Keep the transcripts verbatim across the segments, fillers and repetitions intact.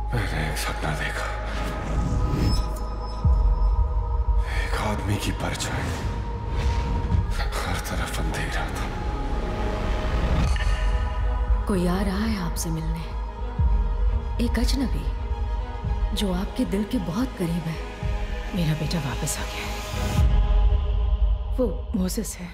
मैंने एक सपना देखा, एक आदमी की परछाई, हर तरफ अंधेरा था। कोई आ रहा है आपसे मिलने, एक अजनबी जो आपके दिल के बहुत करीब है। मेरा बेटा वापस आ गया है। वो मोसेस है।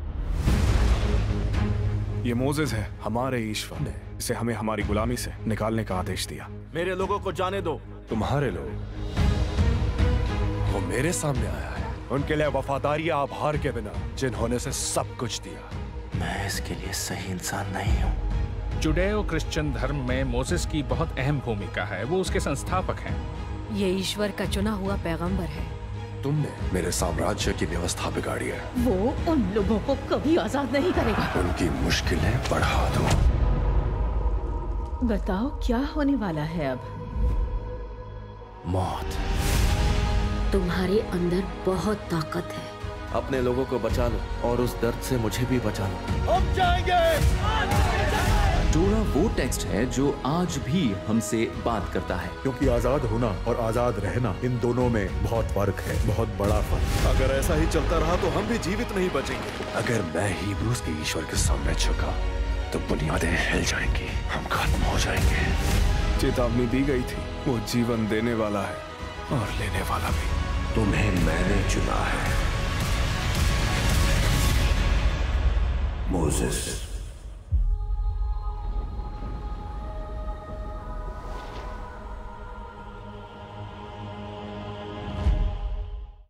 ये मोसेस है, हमारे ईश्वर ने इसे हमें हमारी गुलामी से निकालने का आदेश दिया। मेरे लोगों को जाने दो। तुम्हारे लोग? वो मेरे सामने आया है, उनके लिए वफादारी आभार के बिना जिन्होंने से सब कुछ दिया। मैं इसके लिए सही इंसान नहीं हूँ। जुडेओ क्रिश्चियन धर्म में मोसेस की बहुत अहम भूमिका है, वो उसके संस्थापक हैं। ये ईश्वर का चुना हुआ पैगंबर है। तुमने मेरे साम्राज्य की व्यवस्था बिगाड़ी है। वो उन लोगों को कभी आजाद नहीं करेगा। उनकी मुश्किलें बढ़ा दो। बताओ क्या होने वाला है अब? मौत। तुम्हारे अंदर बहुत ताकत है। अपने लोगों को बचा लो और उस दर्द से मुझे भी बचा लो। हम जाएंगे। टोरा वो टेक्स्ट है जो आज भी हमसे बात करता है, क्योंकि आजाद होना और आजाद रहना, इन दोनों में बहुत फर्क है, बहुत बड़ा फर्क। अगर ऐसा ही चलता रहा तो हम भी जीवित नहीं बचेंगे। अगर मैं हिब्रूस के ईश्वर के सामने झुका तो बुनियादें हिल जाएंगी, हम खत्म हो जाएंगे। चेतावनी दी गई थी, वो जीवन देने वाला है और लेने वाला भी। तुम्हें मैंने चुना है, मोसेस।